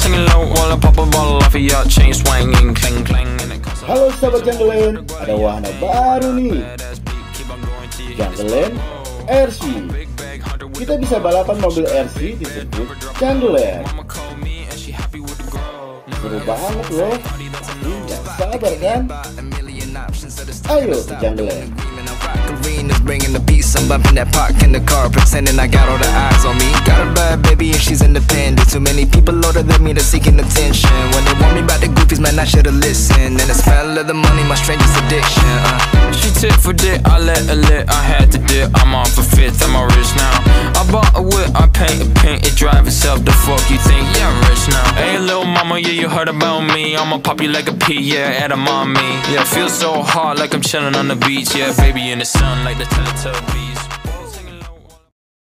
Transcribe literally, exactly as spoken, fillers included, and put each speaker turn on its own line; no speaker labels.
Halo sahabat Jungleland, ada wahana baru nih, Jungleland R C. Kita bisa balapan mobil R C di sirkuit Jungleland. Seru banget loh, nggak sabar kan? Ayo ke Jungleland.
Bringing the peace, I'm bumping that park in the car, pretending I got all the eyes on me. Got a bad baby and she's independent. Too many people older than me, they're seeking attention. When they want me about the goofies, man, I should've listened. And the smell of the money, my strangest addiction. uh.
She tit for dick, I let her lit, I had to dip. I'm off a fifth, I'm a rich now. I bought a whip, I paint a paint, it drive itself. The fuck you think? Yeah, I'm rich now. Hey, little mama, yeah, you heard about me. I'ma pop you like a pea, yeah, at a mommy. Yeah, feel so hard, like I'm chilling on the beach. Yeah, baby in the sun, like the Teletubbies.